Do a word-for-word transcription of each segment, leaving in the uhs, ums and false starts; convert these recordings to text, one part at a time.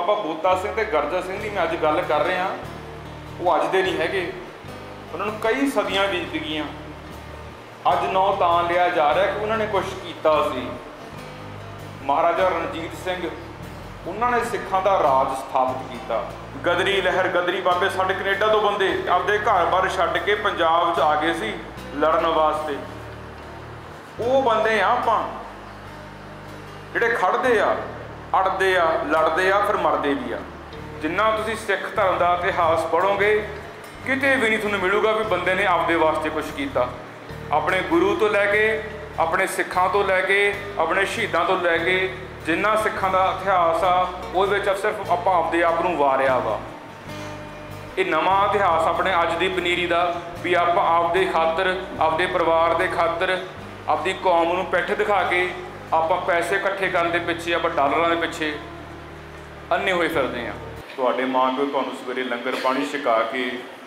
बाबा बूता सिंह ते गरजा सिंह की मैं अज गल कर रहा, वो अज दे नहीं हैगे, उन्होंने कई सदियां बीत गईयां। अज नौ तां लिया जा रहा कि उन्होंने कुछ किया सी। महाराजा रणजीत सिंह उन्होंने सिखां दा राज स्थापित किया। गदरी लहर गदरी बाबे साडे कनेडा तो बंदे आपदे घर बार छड्ड के पंजाब च आ गए सी लड़न वास्ते। वो बंदे आ आपां जिहड़े खड़दे आ, अड़दे आ, लड़दे आ, फिर मरदे भी आ। जिन्ना तुसीं सिख धर्म का इतिहास पढ़ोगे किते भी नहीं तुहानूं मिलूगा भी बंदे ने आपदे वास्ते कुछ किया। अपने गुरु तो लैके, अपने सिखां तो लैके, अपने शहीदां तो लैके जिन्ना सिखां का इतिहास आ उहदे विच सिर्फ आपां आपदे आप नूं वारिया वा। ये नवां इतिहास अपने अज दी पनीरी का भी आपां आपदे खातर, आपदे परिवार के खातर, आपदी कौम नूं पिठ दिखा के आपां पैसे इकट्ठे करन दे पिछे, आपां डॉलरां दे पिछे अन्ने होए फिरदे आ। तुहाडे माँ प्यो तुहानूं सवेरे लंगर पानी छका के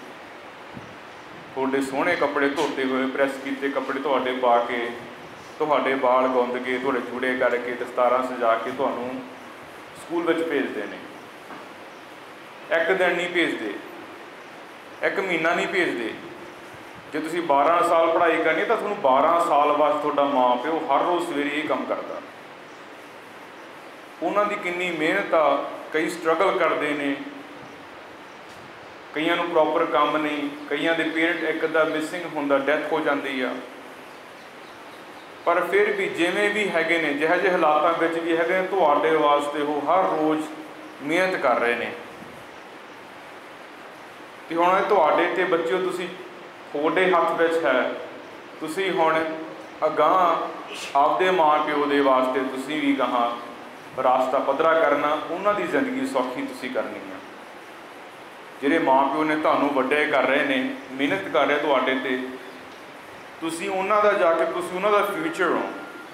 तुहाडे सोहणे कपड़े धोते हुए प्रैस कीते कपड़े तुहाडे पा के, तुहाडे बाल गुंद के, तुहाडे जूड़े करके, दस्तारां सजा के तुहानूं स्कूल विच भेजदे ने। एक दिन नहीं भेजते, एक महीना नहीं भेजते। जे तुसीं बारह साल पढ़ाई करनी तो तुहानूं बारह साल वास्ते तुहाडा माँ प्यो हर रोज़ सवेरे ये काम करता। उन्हां दी किन्नी मेहनत आ, कई स्ट्रगल करते हैं, कईयां नूं प्रॉपर काम नहीं, कईयां दे पेरेंट एक दा मिसिंग हुंदा, डेथ हो जाती है। पर फिर भी जिवें भी हैगे ने, जिहे जिहे हालातां विच भी हैगे, तुहाडे वास्ते वो हर रोज़ मेहनत कर रहे हैं। तो हुण तुहाडे ते बच्चों तुसीं तुहाडे हत्थ विच है, तुसीं हुण अगांह आपदे माँ प्यो दे वास्ते तुसीं भी गाहां रास्ता पद्धरा करना, उन्हां दी जिंदगी सौखी तुसीं करनी है। जिहड़े माँ प्यो ने तुहानूं वड्डे कर रहे हैं, मेहनत कर रहे तुहाडे ते, तुसीं उन्हां दा जाके तुसीं उन्हां दा फ्यूचर हो,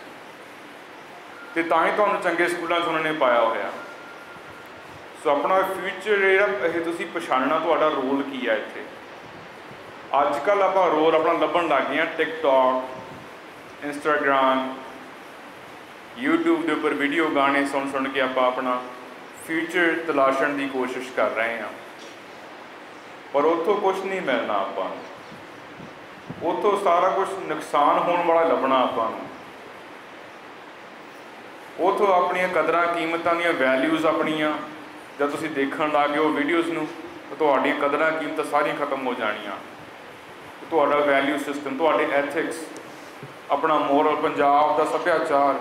ते तां ही तुहानूं चंगे स्कूलों च उन्होंने पाया होया। सो अपना फ्यूचर जिहड़ा ये तुसीं पछाणना, तुहाडा रोल की है इत्थे। अजकल आपां रोल अपना लभण लग गए हैं टिकटॉक, इंस्टाग्राम, यूट्यूब के उपर वीडियो गाने सुन सुन के आपां अपना फ्यूचर तलाशण की कोशिश कर रहे हैं। पर उत्थों कुछ नहीं मिलना आपां, उत्थों सारा कुछ नुकसान होने वाला लभना आपां। उत्थों अपनियां कदरां कीमतां दीयां वैल्यूज़ अपनियां जब तुसीं देखण लग गए हो वीडियोज़ नूं, तो तुहाडीआं कदरां कीमतां सारियां खत्म हो जाणीआं। तुहाडा वैल्यू सिस्टम, तुहाडे एथिक्स, अपना मोरल, पंजाब दा सभ्याचार।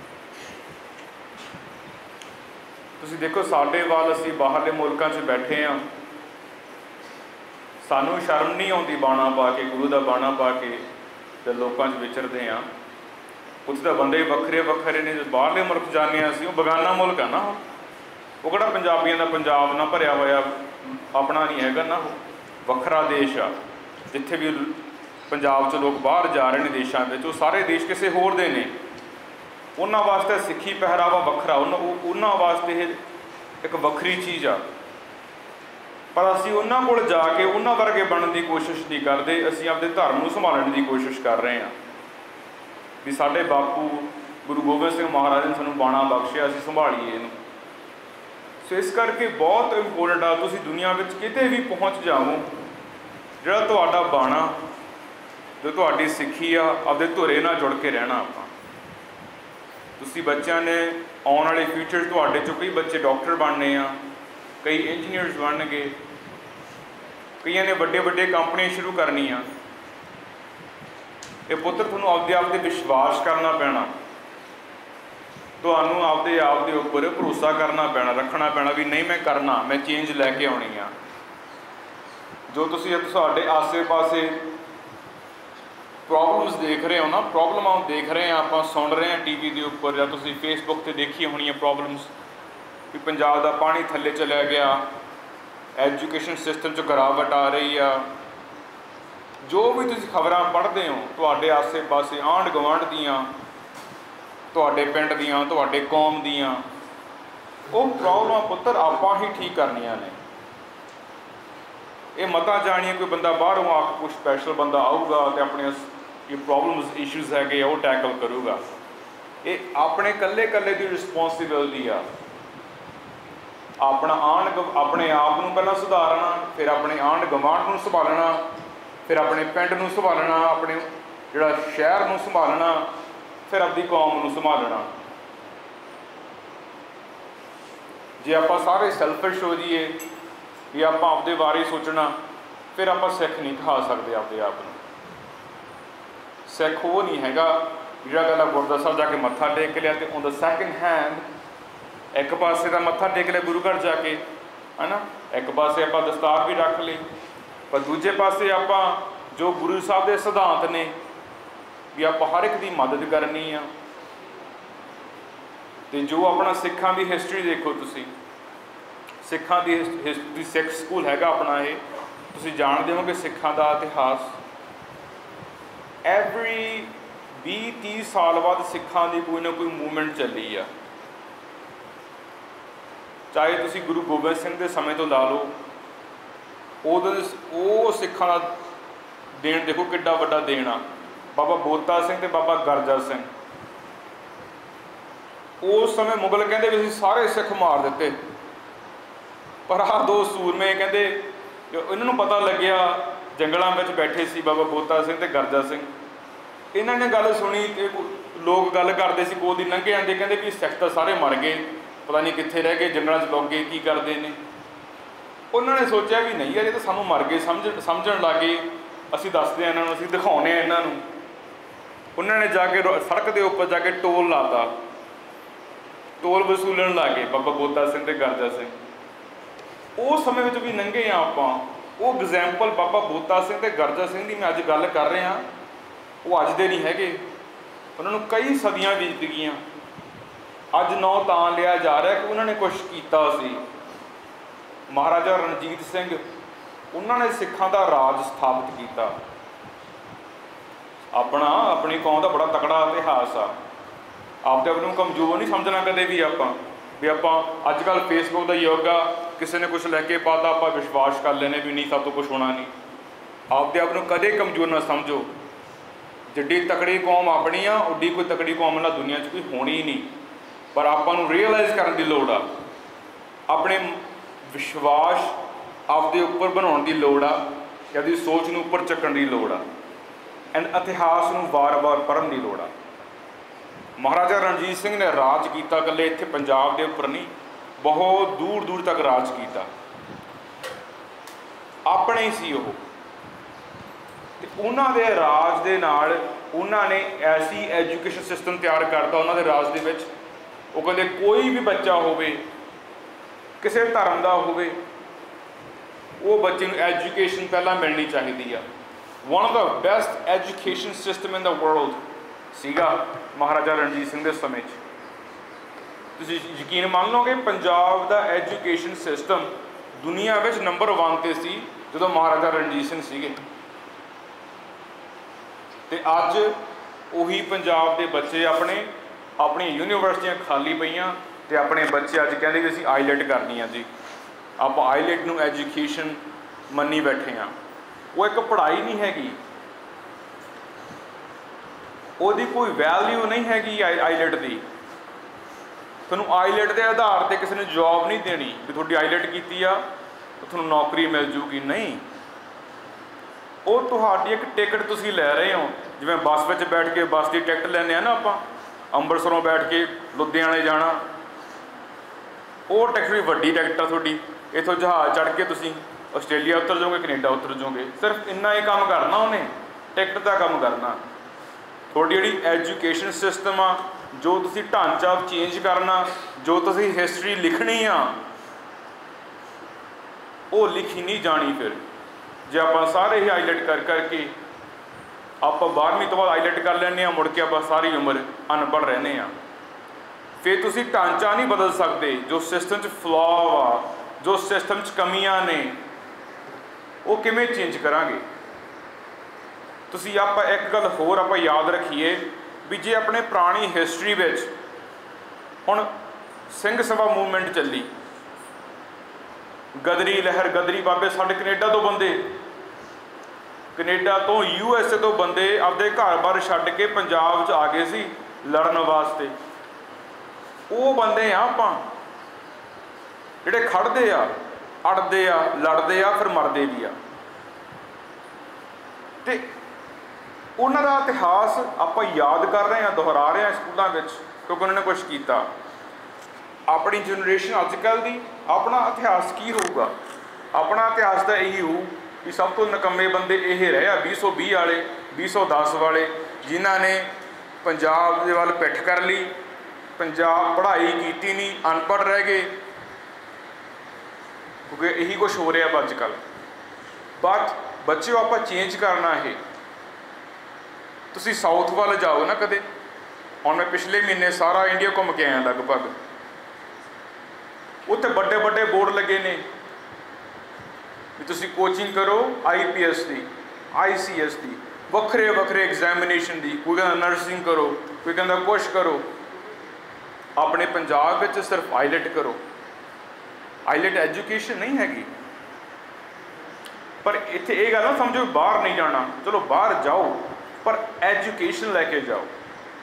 तुसीं देखो साडे वाल असीं बाहरले मुल्कां 'च बैठे हाँ, सानू शर्म नहीं आती बाणा पा के, गुरु का बाणा पा के जब लोगों विचरते हैं। उत्थे तो बंदे वखरे वखरे ने। जो बाहरले मुल्क जाने असीं, वो बगाना मुल्क है ना, वो किहड़ा पंजाबियों का पंजाब ना भरिया होया अपना नहीं हैगा ना, वखरा देश आ। जिथे भी पंजाब च लोग बाहर जा रहे हैं देशों में, वो सारे देश किसी होर दे ने। उन्हां वास्ते सिक्खी पहरावा वखरा, उन्हां वास्ते एक वखरी चीज़ आ। पर असीं उन्हां कोल जाके उन्हां वर्गे बनने की कोशिश नहीं करते, असीं अपने धर्म को संभालने की कोशिश कर रहे हैं भी साडे बापू गुरु गोबिंद सिंह महाराज ने सानूं बाणा बख्शिया, असीं संभालीए इहनूं। सो इस करके बहुत इंपोर्टेंट आ, तुसीं दुनिया में किते भी पहुँच जाओ, जिहड़ा तुहाडा बाणा, जो तुहाडी सिक्खी आ, अपने धुरे नाल जुड़ के रहना। आपां तुसीं बच्चों ने आने वाले फ्यूचर तुहाडे चों कई बच्चे डॉक्टर बनने आ, कई इंजीनियर्स बन गए, कई ने बड़े बड़े कंपनियां शुरू करनियां। ये पुत्र तुहानूं आपदे आप ते विश्वास करना पैना, तुहानूं आपदे आप दे उपर भरोसा करना पैना, रखना पैना भी नहीं मैं करना, मैं चेंज लैके आउणी आ। जो तुसीं तुहाडे आसे पासे प्रॉब्लम्स देख रहे हो ना, प्रॉब्लमां देख रहे हैं, आपां सुन रहे हैं टीवी के उपर, या तुसीं फेसबुक ते देखी होनी प्रॉब्लम्स भी पंजाब का पानी थले चलिया गया, एजुकेशन सिस्टम च गिरावट आ रही आ। जो भी तुसीं खबरां पढ़ते हो, तुहाडे आसे पासे आंढ गुआंढ दियां, तुहाडे पिंड दियां, तुहाडे कौम दियां, वो प्रॉब्लमां पुत्तर आपां ही ठीक करनियां ने। ये मता जानिए कोई बंदा बाहरों आके कोई स्पैशल बंदा आऊगा तो अपने ये प्रॉब्लम्स इशूज़ है वो टैकल करूगा। ये अपने कल्ले कल्ले की रिस्पोंसिबिलिटी आ। अपना आंढ अपने आप नूं पहलां सुधारना, फिर अपने आंढ गवांढ नूं संभालना, फिर अपने पिंड नूं संभालना, अपने जिहड़ा शहर नूं संभालना, फिर अपनी कौम नूं संभालना। जे आप सारे सैल्फिश हो जाइए भी आप आपदे बारे सोचना, फिर आप सिख नहीं कहा सकते आपदे आप नूं। सिख वो नहीं हैगा जिहड़ा गल गुरद्वारा साहिब जाके मत्था टेक लिया तो ऑन द सैकेंड हैंड एक पासे का मत्था टेक लिया गुरु घर जाके, है ना, एक पासे आप दस्तार भी रख ली, पर दूजे पासे आप जो गुरु साहब के सिद्धांत ने भी आप हर एक की मदद करनी आ। तो जो अपना सिखां की हिस्टरी देखो, तुसी सिखां की हिस्टरी सिख स्कूल हैगा अपना, ये तुसी जानते हो कि सिखां का इतिहास एवरी भी तीस साल बाद सिखां की कोई ना कोई मूवमेंट चली आ। चाहे तुसी गुरु गोबिंद सिंह के समय तो ला लो, वो सिखां का देन देखो किड्डा वड्डा देन आ। बाबा बोता सिंह ते बाबा गरजा सिंह, उस समय मुगल कहते भी सारे सिख मार दिते, पर आ दो सूरमे कहते इन्होंने पता लग्या जंगलों में बैठे सी बाबा बोता सिंह ते गरजा सिंह, इन्होंने गल सुनी तो लोग गल करते सी कोल दी लंघे आते, कहते भी सिख तो सारे मर गए, पता नहीं कित्थे रह गए, जंगलों च लुक गए, की करते हैं। उन्होंने सोचा भी नहीं अजे तो सानू मर गए समझ समझण लग गए, असीं दसदे हैं इन्होंने, असीं दिखाउने हैं इन्हों। उन्होंने जाके सड़क के उपर जाके टोल लाता, टोल वसूलन लग गए बाबा बोता सिंह ते गरजा सिंह। उस समय में भी लंघे हाँ आप, वो एग्जैम्पल बाबा बोता सिंह ते गरजा सिंह की मैं अज गल कर रहा, वो अज दे नहीं है, उन्होंने कई सदियां बीत गईयां। अज नौ तां लिया जा रहा कि उन्होंने कुछ किया सी। महाराजा रणजीत सिंह उन्होंने सिखां का राज स्थापित किया, अपना अपनी कौम का बड़ा तकड़ा इतिहास आ। आप तो अपने कमजोर नहीं समझना कदे भी, आप भी आप अजकल फेसबुक का युग आ, किसी ने कुछ लैके पाता आप विश्वास कर लेने भी नहीं सब तो कुछ होना नहीं। आप तो अपने कदे कमजोर ना समझो, जिड्डी तकड़ी कौम अपनी आ उड्डी कोई तकड़ी कौम ना दुनिया कोई होनी ही नहीं, पर आपको रियलाइज़ करने की लोड़ आ, अपने विश्वास आपके उपर बनाने की लोड़ आ, अपनी सोच नूं उपर चक्कण की लोड़ आ, एंड इतिहास नूं वार वार पढ़न की लोड़ आ। महाराजा रणजीत सिंह ने राज किया कल्ले इत्थे पंजाब के उपर नहीं, बहुत दूर दूर तक राज किया, अपने ही सी वो। उन्होंने राज दे नाल उन्होंने ऐसी एजुकेशन सिस्टम तैयार करता उन्होंने राज दे विच, वो कहते कोई भी बच्चा होवे किसी धर्म का होवे, वो बच्चे को एजुकेशन पहला मिलनी चाहिए आ। One of the best education system in the world सीगा महाराजा रणजीत सिंह के समय। तुसीं यकीन मान लो कि पंजाब का एजुकेशन सिस्टम दुनिया में नंबर वन ते सी जो महाराजा रणजीत सिंह सीगे। ते अज उही पंजाब के बच्चे अपने अपनी यूनीवर्सिटियां खाली पईयां ते अपने बच्चे अज कहते भी असीं आईलैट करनी है जी, आप आईलैट नूं एजुकेशन मन्नी बैठे हाँ। वो एक पढ़ाई नहीं हैगी, ਉਹਦੀ कोई वैल्यू नहीं हैगी आईलैट की। तुहानूं आईलैट के आधार पर किसी ने जॉब नहीं देनी भी तुहाडी आईलैट कीती आ तो तुहानूं नौकरी मिल जूगी, नहीं। वो तुहाडी एक टिकट तुसीं लै रहे हो, जिवें बस में बैठ के बस की टिकट लैने आ ना आपां, अंबरसरों बैठ के लुधियाने जाना, वो टिकट भी वड्डी टिकट आ तुहाडी, इत्थों जहाज़ चढ़ के तुसीं आस्ट्रेलिया उतर जाओगे, कनेडा उतर जाओगे, सिर्फ इन्ना ही काम करना उन्हें, टिकट का काम करना। थोड़ी जी एजुकेशन सिस्टम आ जो तुसी ढांचा चेंज करना, जो तुसी हिस्टरी लिखनी आ वो लिखी नहीं जानी। फिर जे आप सारे ही आईलैट कर करके आप बारहवीं तो बाद आईलैट कर लें, मुड़ के आप सारी उम्र अनपढ़ रहने आ, फिर तुसी ढांचा नहीं बदल सकते। जो सिस्टम च फ्लॉ आ, जो सिस्टम च कमियां ने, वो किवें चेंज करांगे। तुसी आप एक गल होर आप याद रखिए भी जे अपने पुरानी हिस्टरी विच हुण सिंह सभा मूवमेंट चली, गदरी लहर, गदरी बाबे साडे कनेडा तो बंदे, कनेडा तो यू एस ए तो बंदे आपदे घर बार छड्ड के पंजाब च आ गए सी लड़न वास्ते। वो बंदे आ आपां ਜਿਹੜੇ ਖੜਦੇ ਆ, ਅੜਦੇ ਆ, ਲੜਦੇ ਆ, ਫਿਰ ਮਰਦੇ ਵੀ ਆ। ਤੇ ਉਹਨਾਂ ਦਾ ਇਤਿਹਾਸ ਆਪਾਂ ਯਾਦ ਕਰ ਰਹੇ ਹਾਂ, ਦੁਹਰਾ ਰਹੇ ਹਾਂ ਸਕੂਲਾਂ ਵਿੱਚ, ਕਿਉਂਕਿ ਉਹਨਾਂ ਨੇ ਕੁਛ ਕੀਤਾ। ਆਪਣੀ ਜਨਰੇਸ਼ਨ ਅੱਜ ਕੱਲ੍ਹ ਦੀ, ਆਪਣਾ ਇਤਿਹਾਸ ਕੀ ਹੋਊਗਾ? ਆਪਣਾ ਇਤਿਹਾਸ ਤਾਂ ਇਹੀ ਹੋਊ ਵੀ ਸਭ ਤੋਂ ਨਿਕੰਮੇ ਬੰਦੇ ਇਹ ਰਹੇ ਆ ਵੀਹ ਸੌ ਵੀਹ ਵਾਲੇ, ਵੀਹ ਸੌ ਦਸ ਵਾਲੇ, ਜਿਨ੍ਹਾਂ ਨੇ ਪੰਜਾਬ ਦੇ ਵੱਲ ਪਿੱਠ ਕਰ ਲਈ, ਪੰਜਾਬ ਪੜ੍ਹਾਈ ਕੀਤੀ ਨਹੀਂ, ਅਨਪੜ੍ਹ ਰਹਿ ਗਏ, ਕਿਉਂਕਿ ਇਹੀ ਕੁਛ ਹੋ ਰਿਹਾ ਅੱਜ ਕੱਲ੍ਹ। ਬਟ ਬੱਚਿਓ, ਆਪਾਂ ਚੇਂਜ ਕਰਨਾ ਇਹ। ਤੁਸੀਂ ਸਾਊਥ ਵੱਲ ਜਾਓ ਨਾ ਕਦੇ। ਹੁਣ ਮੈਂ ਪਿਛਲੇ ਮਹੀਨੇ ਸਾਰਾ ਇੰਡੀਆ ਘੁੰਮ ਕੇ ਆਇਆ ਲਗਭਗ। ਉੱਥੇ ਵੱਡੇ ਵੱਡੇ ਬੋਰਡ ਲੱਗੇ ਨੇ ਵੀ ਤੁਸੀਂ ਕੋਚਿੰਗ ਕਰੋ ਆਈ ਪੀ ਐਸ ਦੀ, ਆਈ ਸੀ ਐਸ ਦੀ, ਵੱਖਰੇ ਵੱਖਰੇ ਐਗਜ਼ਾਮੀਨੇਸ਼ਨ ਦੀ। ਕੋਈ ਕਹਿੰਦਾ ਨਰਸਿੰਗ ਕਰੋ, ਕੋਈ ਕਹਿੰਦਾ ਕੁਛ ਕਰੋ। ਆਪਣੇ ਪੰਜਾਬ ਵਿੱਚ ਸਿਰਫ ਆਈਲੈਟ ਕਰੋ। ਆਈਲੈਟ ਐਜੂਕੇਸ਼ਨ ਨਹੀਂ ਹੈਗੀ। ਪਰ ਇੱਥੇ ਇਹ ਗੱਲ ਨਾ ਸਮਝੋ ਬਾਹਰ ਨਹੀਂ ਜਾਣਾ, ਚਲੋ ਬਾਹਰ ਜਾਓ, ਪਰ ਐਜੂਕੇਸ਼ਨ ਲੈ ਕੇ ਜਾਓ।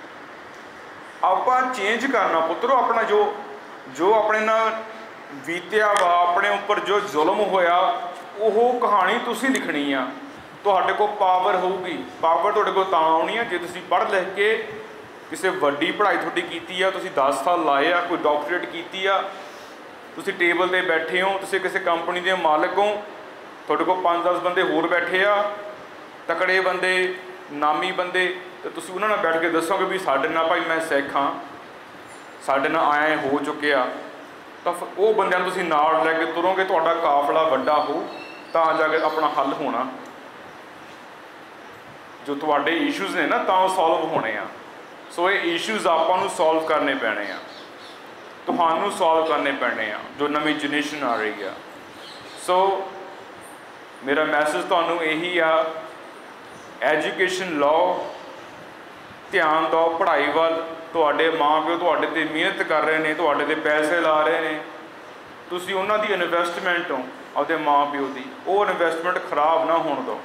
ਆਪਾਂ ਚੇਂਜ ਕਰਨਾ ਪੁੱਤਰੋ ਆਪਣਾ ਜੋ ਜੋ ਆਪਣੇ ਨਾਲ ਬੀਤਿਆ ਵਾ, ਆਪਣੇ ਉੱਪਰ ਜੋ ਜ਼ੁਲਮ ਹੋਇਆ, ਉਹ ਕਹਾਣੀ ਤੁਸੀਂ ਲਿਖਣੀ ਆ। ਤੁਹਾਡੇ ਕੋਲ ਪਾਵਰ ਹੋਊਗੀ। ਪਾਵਰ ਤੁਹਾਡੇ ਕੋਲ ਤਾਂ ਆਉਣੀ ਆ ਜੇ ਤੁਸੀਂ ਪੜ੍ਹ ਲਿਖ ਕੇ ਕਿਸੇ ਵੱਡੀ ਪੜ੍ਹਾਈ ਤੁਹਾਡੀ ਕੀਤੀ ਆ, ਤੁਸੀਂ ਦਸ ਸਾਲ ਲਾਏ ਆ, ਕੋਈ ਡਾਕਟਰੇਟ ਕੀਤੀ ਆ, ਤੁਸੀਂ ਟੇਬਲ 'ਤੇ ਬੈਠੇ ਹੋ, ਤੁਸੀਂ ਕਿਸੇ ਕੰਪਨੀ ਦੇ ਮਾਲਕ ਹੋ, ਤੁਹਾਡੇ ਕੋਲ ਪੰਜ ਦਸ ਬੰਦੇ ਹੋਰ ਬੈਠੇ ਆ, ਤਕੜੇ ਬੰਦੇ, ਨਾਮੀ ਬੰਦੇ, ਅਤੇ ਤੁਸੀਂ ਉਹਨਾਂ ਨਾਲ ਬੈਠ ਕੇ ਦੱਸੋਗੇ ਵੀ ਸਾਡੇ ਨਾਲ ਭਾਈ ਮੈਂ ਸਿੱਖ ਹਾਂ, ਸਾਡੇ ਨਾਲ ਆਏ ਹੋ ਚੁੱਕਿਆ, ਤਾਂ ਉਹ ਬੰਦਿਆਂ ਨੂੰ ਤੁਸੀਂ ਨਾਲ ਲੈ ਕੇ ਤੁਰੋਗੇ, ਤੁਹਾਡਾ ਕਾਫਲਾ ਵੱਡਾ ਹੋ, ਤਾਂ ਜਾ ਕੇ ਆਪਣਾ ਹੱਲ ਹੋਣਾ। ਜੋ ਤੁਹਾਡੇ ਇਸ਼ੂਜ਼ ਨੇ ਨਾ, ਤਾਂ ਉਹ ਸੋਲਵ ਹੋਣੇ ਆ। ਸੋ ਇਹ ਇਸ਼ੂਜ਼ ਆਪਾਂ ਨੂੰ ਸੋਲਵ ਕਰਨੇ ਪੈਣੇ ਆ, ਤੁਹਾਨੂੰ ਸੋਲਵ ਕਰਨੇ ਪੈਣੇ ਆ, ਜੋ ਨਵੀਂ ਜਨਰੇਸ਼ਨ ਆ ਰਹੀ ਆ। ਸੋ ਮੇਰਾ ਮੈਸੇਜ ਤੁਹਾਨੂੰ ਇਹੀ ਆ, ਐਜੂਕੇਸ਼ਨ ਲਓ, ਧਿਆਨ ਦਿਓ ਪੜ੍ਹਾਈ ਵੱਲ। ਤੁਹਾਡੇ ਮਾਂ ਪਿਓ ਤੁਹਾਡੇ 'ਤੇ ਮਿਹਨਤ ਕਰ ਰਹੇ ਨੇ, ਤੁਹਾਡੇ 'ਤੇ ਪੈਸੇ ਲਾ ਰਹੇ ਨੇ, ਤੁਸੀਂ ਉਹਨਾਂ ਦੀ ਇਨਵੈਸਟਮੈਂਟ ਹੋ, ਆਪਦੇ ਮਾਂ ਪਿਓ ਦੀ। ਉਹ ਇਨਵੈਸਟਮੈਂਟ ਖਰਾਬ ਨਾ ਹੋਣ ਦਿਓ।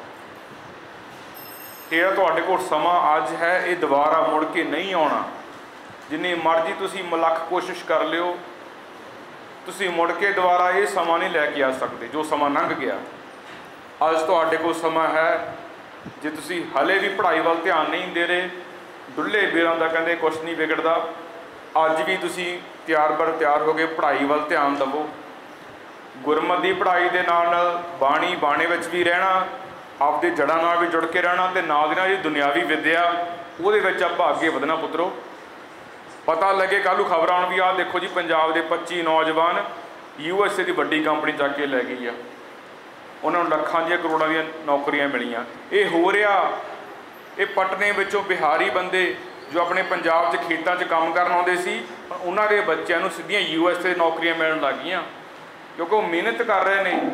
ਜਿਹੜਾ ਤੁਹਾਡੇ ਕੋਲ ਸਮਾਂ ਅੱਜ ਹੈ, ਇਹ ਦੁਬਾਰਾ ਮੁੜ ਕੇ ਨਹੀਂ ਆਉਣਾ। ਜਿੰਨੀ ਮਰਜ਼ੀ ਤੁਸੀਂ ਲੱਖ ਕੋਸ਼ਿਸ਼ ਕਰ ਲਿਓ, ਤੁਸੀਂ ਮੁੜ ਕੇ ਦੁਬਾਰਾ ਇਹ ਸਮਾਂ ਨਹੀਂ ਲੈ ਕੇ ਆ ਸਕਦੇ ਜੋ ਸਮਾਂ ਲੰਘ ਗਿਆ। ਅੱਜ ਤੁਹਾਡੇ ਕੋਲ ਸਮਾਂ ਹੈ। ਜੇ ਤੁਸੀਂ ਹਾਲੇ ਵੀ ਪੜ੍ਹਾਈ ਵੱਲ ਧਿਆਨ ਨਹੀਂ ਦੇ ਰਹੇ, ਡੁੱਲੇ ਬੇਰਾਂ ਦਾ ਕਹਿੰਦੇ ਕੁਛ ਨਹੀਂ ਵਿਗੜਦਾ। ਅੱਜ ਵੀ ਤੁਸੀਂ ਤਿਆਰ ਬਰ ਤਿਆਰ ਹੋ ਕੇ ਪੜ੍ਹਾਈ ਵੱਲ ਧਿਆਨ ਦੇਵੋ। ਗੁਰਮਤਿ ਦੀ ਪੜ੍ਹਾਈ ਦੇ ਨਾਲ ਨਾਲ ਬਾਣੀ ਬਾਣੇ ਵਿੱਚ ਵੀ ਰਹਿਣਾ, ਆਪਦੇ ਜੜ੍ਹਾਂ ਨਾਲ ਵੀ ਜੁੜ ਕੇ ਰਹਿਣਾ, ਅਤੇ ਨਾਲ ਦੀ ਨਾਲ ਜਿਹੜੀ ਦੁਨਿਆਵੀ ਵਿੱਦਿਆ ਉਹਦੇ ਵਿੱਚ ਆਪਾਂ ਅੱਗੇ ਵਧਣਾ ਪੁੱਤਰੋ। ਪਤਾ ਲੱਗੇ ਕੱਲ੍ਹ ਨੂੰ ਖਬਰਾਂ ਆਉਣ ਵੀ ਆਹ ਦੇਖੋ ਜੀ ਪੰਜਾਬ ਦੇ ਪੱਚੀ ਨੌਜਵਾਨ ਯੂ ਐਸ ਏ ਦੀ ਵੱਡੀ ਕੰਪਨੀ ਚੱਕ ਕੇ ਲੈ ਗਈ ਆ, ਉਹਨਾਂ ਨੂੰ ਲੱਖਾਂ ਦੀਆਂ ਕਰੋੜਾਂ ਦੀਆਂ ਨੌਕਰੀਆਂ ਮਿਲੀਆਂ। ਇਹ ਹੋ ਰਿਹਾ, ਇਹ ਪਟਨੇ ਵਿੱਚੋਂ ਬਿਹਾਰੀ ਬੰਦੇ ਜੋ ਆਪਣੇ ਪੰਜਾਬ 'ਚ ਖੇਤਾਂ 'ਚ ਕੰਮ ਕਰਨ ਆਉਂਦੇ ਸੀ, ਉਹਨਾਂ ਦੇ ਬੱਚਿਆਂ ਨੂੰ ਸਿੱਧੀਆਂ ਯੂ ਐਸ ਏ ਨੌਕਰੀਆਂ ਮਿਲਣ ਲੱਗ ਗਈਆਂ, ਕਿਉਂਕਿ ਉਹ ਮਿਹਨਤ ਕਰ ਰਹੇ ਨੇ।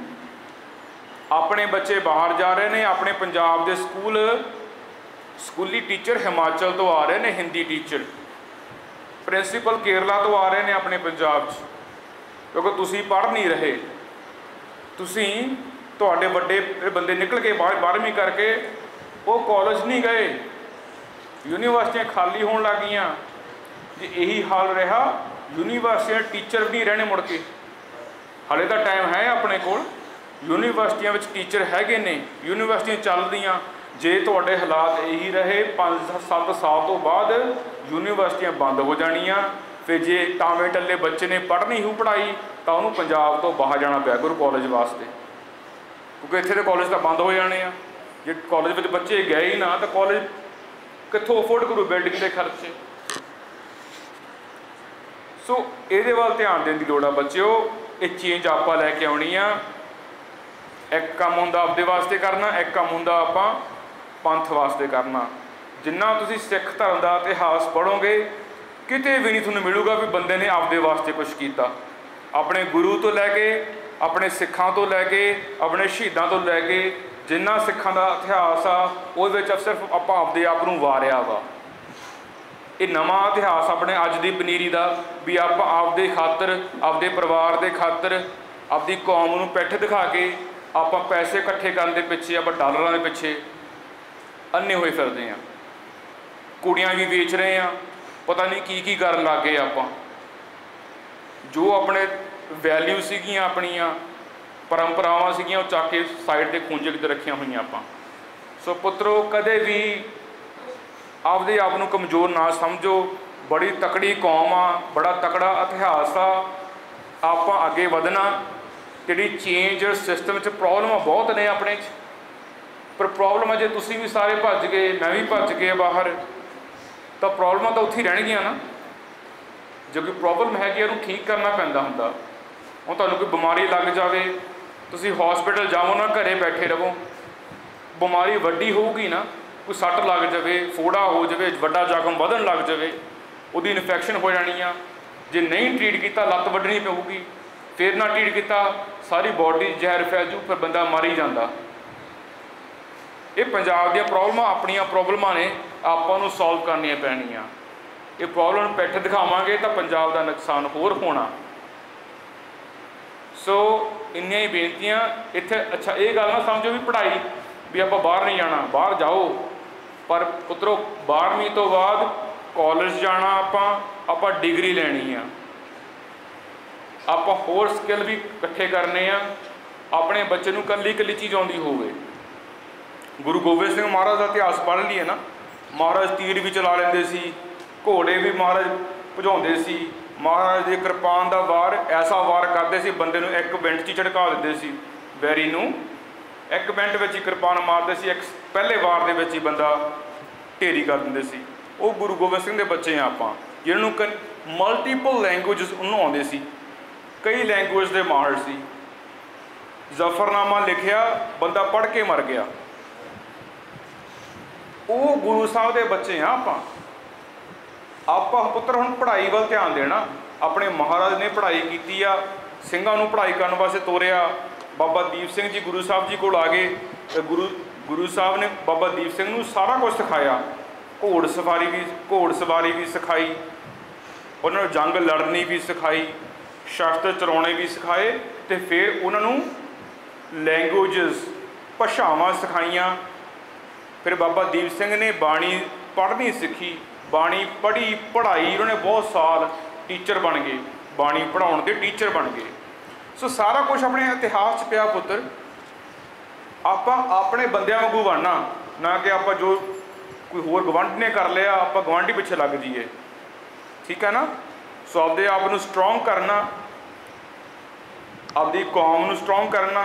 ਆਪਣੇ ਬੱਚੇ ਬਾਹਰ ਜਾ ਰਹੇ ਨੇ। ਆਪਣੇ ਪੰਜਾਬ ਦੇ ਸਕੂਲ ਸਕੂਲੀ ਟੀਚਰ ਹਿਮਾਚਲ ਤੋਂ ਆ ਰਹੇ ਨੇ, ਹਿੰਦੀ ਟੀਚਰ, ਪ੍ਰਿੰਸੀਪਲ ਕੇਰਲਾ ਤੋਂ ਆ ਰਹੇ ਨੇ ਆਪਣੇ ਪੰਜਾਬ 'ਚ, ਕਿਉਂਕਿ ਤੁਸੀਂ ਪੜ੍ਹ ਨਹੀਂ ਰਹੇ। ਤੁਸੀਂ ਤੁਹਾਡੇ ਵੱਡੇ ਬੰਦੇ ਨਿਕਲ ਕੇ ਬਾਹਰ ਬਾਰ੍ਹਵੀਂ ਕਰਕੇ ਉਹ ਕਾਲਜ ਨਹੀਂ ਗਏ, ਯੂਨੀਵਰਸਿਟੀਆਂ ਖਾਲੀ ਹੋਣ ਲੱਗ ਗਈਆਂ। ਜੇ ਇਹੀ ਹਾਲ ਰਿਹਾ, ਯੂਨੀਵਰਸਿਟੀਆਂ ਟੀਚਰ ਵੀ ਨਹੀਂ ਰਹਿਣੇ ਮੁੜ ਕੇ। ਹਾਲੇ ਤਾਂ ਟਾਈਮ ਹੈ ਆਪਣੇ ਕੋਲ, ਯੂਨੀਵਰਸਿਟੀਆਂ ਵਿੱਚ ਟੀਚਰ ਹੈਗੇ ਨੇ, ਯੂਨੀਵਰਸਿਟੀਆਂ ਚੱਲਦੀਆਂ। ਜੇ ਤੁਹਾਡੇ ਹਾਲਾਤ ਇਹੀ ਰਹੇ, ਪੰਜ ਸੱਤ ਸਾਲ ਤੋਂ ਬਾਅਦ ਯੂਨੀਵਰਸਿਟੀਆਂ ਬੰਦ ਹੋ ਜਾਣੀਆਂ। ਫਿਰ ਜੇ ਟਾਵੇਂ ਟੱਲੇ ਬੱਚੇ ਨੇ ਪੜ੍ਹਨੀ ਹੀ ਪੜ੍ਹਾਈ, ਤਾਂ ਉਹਨੂੰ ਪੰਜਾਬ ਤੋਂ ਬਾਹਰ ਜਾਣਾ ਪਿਆ ਕਰੂ ਕਾਲਜ ਵਾਸਤੇ, ਕਿਉਂਕਿ ਇੱਥੇ ਦੇ ਕਾਲਜ ਤਾਂ ਬੰਦ ਹੋ ਜਾਣੇ ਆ। ਜੇ ਕਾਲਜ ਵਿੱਚ ਬੱਚੇ ਗਏ ਹੀ ਨਾ, ਤਾਂ ਕਾਲਜ ਕਿੱਥੋਂ ਅਫੋਰਡ ਕਰੂ ਬਿਲਡਿੰਗ ਦੇ ਖਰਚੇ। ਸੋ ਇਹਦੇ ਵੱਲ ਧਿਆਨ ਦੇਣ ਦੀ ਲੋੜ ਆ ਬੱਚਿਓ। ਇਹ ਚੇਂਜ ਆਪਾਂ ਲੈ ਕੇ ਆਉਣੀ ਆ। ਇੱਕ ਕੰਮ ਹੁੰਦਾ ਆਪਦੇ ਵਾਸਤੇ ਕਰਨਾ, ਇੱਕ ਕੰਮ ਹੁੰਦਾ ਆਪਾਂ ਪੰਥ ਵਾਸਤੇ ਕਰਨਾ। ਜਿੰਨਾ ਤੁਸੀਂ ਸਿੱਖ ਧਰਮ ਦਾ ਇਤਿਹਾਸ ਪੜ੍ਹੋਗੇ, ਕਿਤੇ ਵੀ ਨਹੀਂ ਤੁਹਾਨੂੰ ਮਿਲੂਗਾ ਵੀ ਬੰਦੇ ਨੇ ਆਪਦੇ ਵਾਸਤੇ ਕੁਛ ਕੀਤਾ। ਆਪਣੇ ਗੁਰੂ ਤੋਂ ਲੈ ਕੇ, ਆਪਣੇ ਸਿੱਖਾਂ ਤੋਂ ਲੈ ਕੇ, ਆਪਣੇ ਸ਼ਹੀਦਾਂ ਤੋਂ ਲੈ ਕੇ, ਜਿੰਨਾ ਸਿੱਖਾਂ ਦਾ ਇਤਿਹਾਸ ਆ, ਉਹਦੇ ਵਿੱਚ ਸਿਰਫ ਆਪਾਂ ਆਪਦੇ ਆਪ ਨੂੰ ਵਾਰਿਆ ਵਾ। ਇਹ ਨਵਾਂ ਇਤਿਹਾਸ ਆਪਣੇ ਅੱਜ ਦੀ ਪਨੀਰੀ ਦਾ ਵੀ ਆਪਾਂ ਆਪਦੇ ਖਾਤਰ, ਆਪਦੇ ਪਰਿਵਾਰ ਦੇ ਖਾਤਰ, ਆਪਦੀ ਕੌਮ ਨੂੰ ਪਿੱਠ ਦਿਖਾ ਕੇ ਆਪਾਂ ਪੈਸੇ ਇਕੱਠੇ ਕਰਨ ਦੇ ਪਿੱਛੇ, ਆਪਾਂ ਡਾਲਰਾਂ ਦੇ ਪਿੱਛੇ ਅੰਨੇ ਹੋਏ ਫਿਰਦੇ ਹਾਂ। ਕੁੜੀਆਂ ਵੀ ਵੇਚ ਰਹੇ ਹਾਂ, ਪਤਾ ਨਹੀਂ ਕੀ ਕੀ ਕਰਨ ਲੱਗ ਗਏ ਆਪਾਂ। ਜੋ ਆਪਣੇ वैल्यू सीगियां अपनियां परंपरावां सीगियां वो चक के साइड ते खूंजे किते रखिया हुई आपां। सो पुत्रो कदे भी आपदे आप नूं कमज़ोर ना समझो, बड़ी तकड़ी कौम आ, बड़ा तकड़ा इतिहास आ, आपां अगे वधना। जिहड़ी चेंज सिस्टम च प्रॉब्लम बहुत ने अपने च, पर प्रॉब्लम जे तुसीं भी सारे भज गए, मैं भी भज गया बाहर, तो प्रॉब्लम तो उत्थे ही रहणगियां ना। जो कोई प्रॉब्लम हैगी उहनूं ठीक करना पैंदा हुंदा। हुण तुहानूं कोई बीमारी लग जावे, तुसीं हॉस्पिटल जाओ ना, घरे बैठे रहो, बीमारी वड्डी होऊगी ना, कोई सੱਟ लग जाए, फोड़ा हो जाए, वड्डा जख्म वधन लग जाए, उहदी इन्फैक्शन हो जानी आ। जे नहीं ट्रीट किया लत्त वड्डनी पऊगी, फिर ना ट्रीट किया सारी बॉडी जहर फैल जू, फिर बंदा मर ही जाता। ये पंजाब दी प्रॉब्लम अपनिया प्रॉब्लमां ने, आपां नूं सॉल्व करनियां पैणियां। ये प्रॉब्लम पिठ दिखावांगे तो पंजाब का नुकसान होर होना। सो इन्नियां ही बेनतियां इत्थे। अच्छा ये गल ना समझो भी पढ़ाई भी आप बाहर नहीं जाना, बाहर जाओ, पर पुत्रो बारहवीं तो बाद कॉलेज जाना, आपां आपां डिग्री लैनी आ, आपां होर स्किल भी इकट्ठे करने आ, अपने बच्चे नूं कल्ली कल्ली चीज़ आउंदी होवे। गुरु गोबिंद सिंह महाराज का इतिहास पढ़ लीए ना, महाराज तीर भी चला लेंदे सी, घोड़े भी महाराज भजाउंदे सी, महाराज की कृपान का वार ऐसा वार करते सी, बंदे नूं एक मिनट च झटका दिंदे सी, बैरी नूं एक मिनट में ही कृपान मारते सी, एक पहले वार दे विच ही बंदा ढेरी कर दिंदे सी। वो गुरु गोबिंद सिंह के बच्चे हैं आपां, जिन्होंने क मल्टीपल लैंगुएज उन्होंने आउंदे सी, कई लैंगुएज के माहर सी। जफरनामा लिखिया, बंदा पढ़ के मर गया। वो गुरु साहब के बच्चे हैं आपां। आपां पुत्र हुण पढ़ाई वाल ध्यान देना। अपने महाराज ने पढ़ाई की आ, सिंघां नूं पढ़ाई करने वास्ते तोरिया। बाबा दीप सिंह जी गुरु साहब जी कोल आ गए, तो गुरु गुरु साहब ने बाबा दीप सिंह नूं सारा कुछ सिखाया, घोड़ सवारी भी घोड़ सवारी भी सिखाई, उन्होंने जंग लड़नी भी सिखाई, शस्त्र चलाने भी सिखाए, तो फिर उन्होंने लैंगुएजेस भाषावां सिखाइयां। फिर बाबा दीप सिंह ने बाणी पढ़नी सीखी, बाणी पढ़ी पढ़ाई, उन्होंने बहुत साल टीचर बन गए, बाणी पढ़ाउण के टीचर बन गए। सो सारा कुछ अपने इतिहास च पिया पुत्र। आप अपने बंदियां वांगू बनना, ना कि आप जो कोई होर गवंड ने कर लिया आप गवांढी पिछे लग जाइए, ठीक है ना। सो आपदे आप नूं स्ट्रोंग करना, आपदी कौम नूं स्ट्रोंग करना।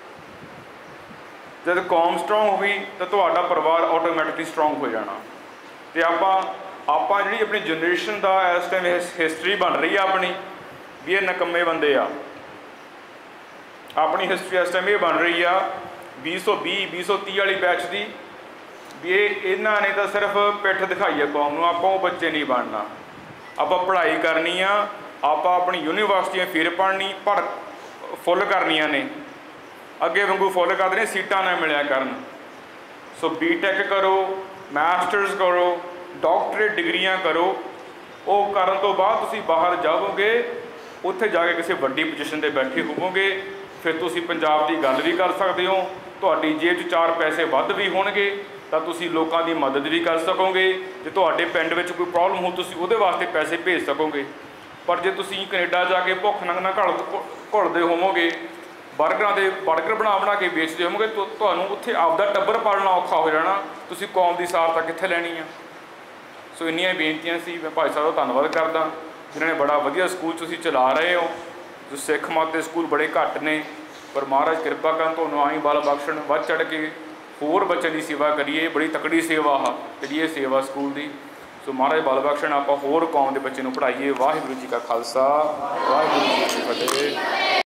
जब कौम स्ट्रोंग हो गई तो तुहाडा परिवार ऑटोमैटिकली स्ट्रोंग हो जाना। तो आप आप जी अपनी जनरेशन का इस टाइम हिस्टरी बन रही है अपनी भी ये नकम्मे बंदे आ। अपनी हिस्टरी इस टाइम ये बन रही आ भी सौ भी भी सौ तीह वाली बैच की भी ये इन्हों ने तो सिर्फ पिठ दिखाई है कौम नूं, आपां वो बच्चे नहीं बनना। आपां पढ़ाई करनी आ, आपां अपनी यूनीवर्सिटियां फिर पढ़नी पर फुल करनियां ने, अगे वांगू फुल कर देने, सीटां ना मिलिया करन। सो बी टेक करो, मास्टर्स करो, डॉक्टरेट डिग्रियां करो, वो करन तो बाद तुसीं बाहर जाओगे, उत्थे जाके किसी वड्डी पोजीशन ते बैठे होवोगे, फिर तुसीं पंजाब की गल भी कर सकते हो, तुहाडी जेब च चार पैसे वध भी होणगे, तो तुसीं लोकां दी मदद भी कर सकोगे। जे तुहाडे पिंड विच कोई प्रॉब्लम हो तुसीं उहदे वास्ते पैसे भेज सकोगे। पर जे तुसीं कनेडा जाके भुख नंग नाल घुलदे होवोगे, बर्गरां दे बर्गर बना बना के बेचते होवोगे, तो तुहानूं उत्थे आपदा टब्बर पालना औखा हो जाना, तुसीं कौम की सहारता कित्थे लैणी आ। सो इन्नियां बेनतियां सी। मैं भाई साहब का धन्नवाद करदा जिन्होंने बड़ा वधिया स्कूल तुसीं चला रहे हो। जो सिख मत के स्कूल बड़े घट ने, पर महाराज कृपा करन तुहानूं आई बल बख्शण, वध चढ़ के होर बच्चों की सेवा करिए। बड़ी तकड़ी सेवा आ जी ये सेवा स्कूल की। सो महाराज बल बख्शण, आपां होर कौम के बच्चे नूं पढ़ाइए। वाहिगुरू जी का खालसा, वाहिगुरू जी की फतेह।